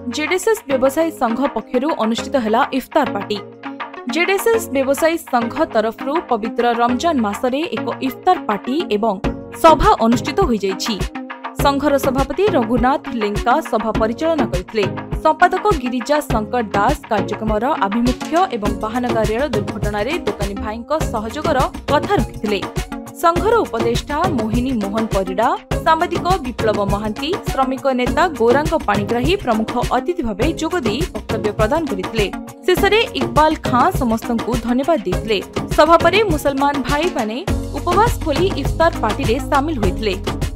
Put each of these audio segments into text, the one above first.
जेडेएसएस व्यवसायी संघ पक्षरु अनुष्ठित हला इफ्तार पार्टी। जेडेएसएस व्यवसायी संघ तरफरु पवित्र रमजान मासरे एक इफ्तार पार्टी एवं सभा अनुष्ठित होई जाइछि। संघर सभापति रघुनाथ लेंका सभा परिचालना करथिले। संपादक गिरिजा शंकर दास कार्यक्रमर आभिमुख्य एवं महानगर रेल दुर्घटना दोकानी भाईଙ୍କ सहयोगर कथा रखिथिले। संघर उपदेष्टा मोहिनी मोहन परिडा, सांबादिक विप्लव महांती, श्रमिक नेता गौरांग पाणिग्राही प्रमुख अतिथि भावे जोगदी वक्तव्य प्रदान करथिले। शेषरे इकबाल खां समस्तंकु धन्यवाद देथिले। सभा परे मुसलमान भाई माने उपवास खोली इफ्तार पार्टी रे शामिल होइथिले।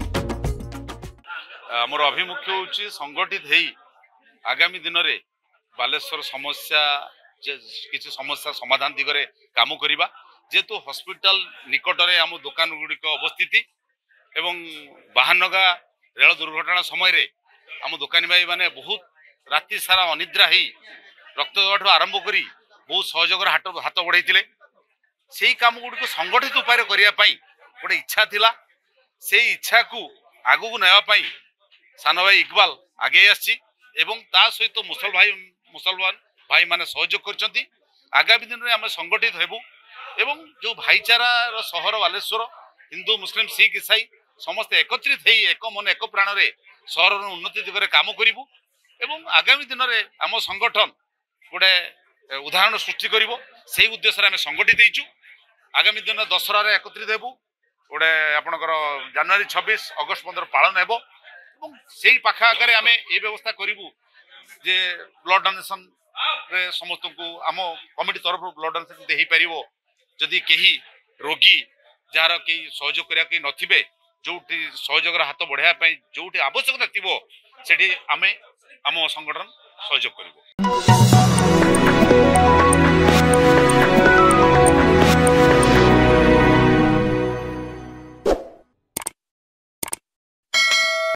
मोर अभिमुख्य होची संगठित हेई आगामी दिन रे बालेश्वर समस्या किसी समस्या समाधान दिगरे काम करिबा। जेतु हॉस्पिटल निकट रे आम दुकान गुड़िक अवस्थिति एवं बाहानगा रेल दुर्घटना समय रे आम दुकानी भाई माने बहुत राति सारा अनिद्रा ही रक्त दबाठू आरंभ करी बहुत सहयोग हाथ बढ़ाई से काम गुड़िक संगठित उपाय करिया पई गोटे इच्छा थिला। से इच्छा को आगु नापी सान भाई इकबाल आगे आसी एवं ता सहित मुसलमान भाई माने सहयोग करछंती। आगामी दिन में आम संगठित हेबु एवं जो भाईचारा सहर बालेश्वर हिंदू मुस्लिम सिख ईसाई समस्त एकत्रित हो एक मन एक प्राण रे सहर उन्नति दिगरे काम करिबु एवं आगामी दिन में आम संगठन गोटे उदाहरण सृष्टि करिवो। से उद्देश्य आम संगठित होइछु। आगामी दिन दशहरा रे एकत्रित हेबु। गोटे आपनकर जनवरी 26 अगस्त 15 पालन हेबो एवं सेही पाखा आगे आम ये व्यवस्था करिबु जे ब्लड डोनेशन रे समस्त को आम कमिटी तरफ ब्लड डोनेशन देहि परिवो। जदि कहीं रोगी जार कहीं सहयोग करिया कहीं नथिबे जोटी सहयोग हाथ बढ़ाया जोटी आवश्यकता थिबो सेठी आमे आम संगठन सहयोग करिवो।